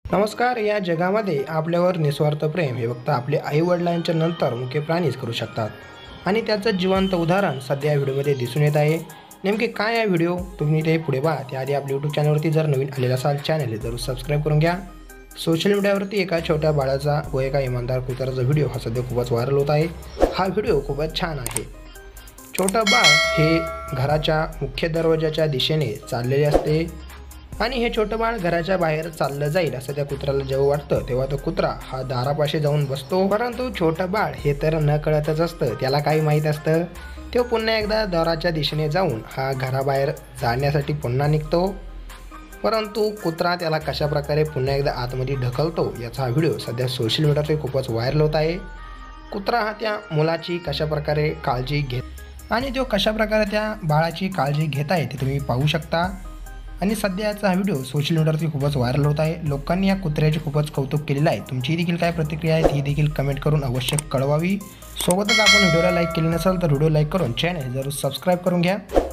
नमस्कार. या जगामध्ये आपल्यावर निस्वार्थ प्रेम हे फक्त आपले आईवडिलांच्या नंतर मुख्य प्राणीच करू शकतात आणि त्याचं जिवंत उदाहरण सध्या या व्हिडिओमध्ये दिसून येत आहे. नेमके काय आहे व्हिडिओ तुम्ही ते पुढे पहा. त्याआधी आपल्या यूट्यूब चॅनलवरती जर नवीन आलेला असाल चॅनल जरूर सबस्क्राईब करून घ्या. सोशल मीडियावरती एका छोट्या बाळाचा व एका इमानदार कुत्र्याचा व्हिडिओ हा सध्या खूपच व्हायरल होत आहे. हा व्हिडिओ खूपच छान आहे. छोटं बाळ हे घराच्या मुख्य दरवाजाच्या दिशेने चाललेले असते आणि हे छोटं बाळ घराच्या बाहेर चाललं जाईल असं त्या कुत्र्याला जेव्हा वाटतं तेव्हा तो कुत्रा हा दारापाशी जाऊन बसतो. परंतु छोटं बाळ हे तर न कळतच असतं. त्याला काही माहीत असतं. तो पुन्हा एकदा दाराच्या दिशेने जाऊन हा घराबाहेर जाण्यासाठी पुन्हा निघतो. परंतु कुत्रा त्याला कशाप्रकारे पुन्हा एकदा आतमध्ये ढकलतो याचा हा व्हिडिओ सध्या सोशल मीडियावर खूपच व्हायरल होत आहे. कुत्रा हा त्या मुलाची कशाप्रकारे काळजी घेत आणि तो कशाप्रकारे त्या बाळाची काळजी घेत आहे ते तुम्ही पाहू शकता. आणि सध्याचा हा व्हिडिओ सोशल मीडियावरती खूपच व्हायरल होत आहे. लोकांनी या कुत्र्याचे खूपच कौतुक केलेलं आहे. तुमची देखील काय प्रतिक्रिया आहे ती देखील कमेंट करून अवश्य कळवावी. सोबतच आपण व्हिडिओला लाईक केले नसेल तर व्हिडिओ लाईक करून चॅनल जरूर सबस्क्राईब करून घ्या.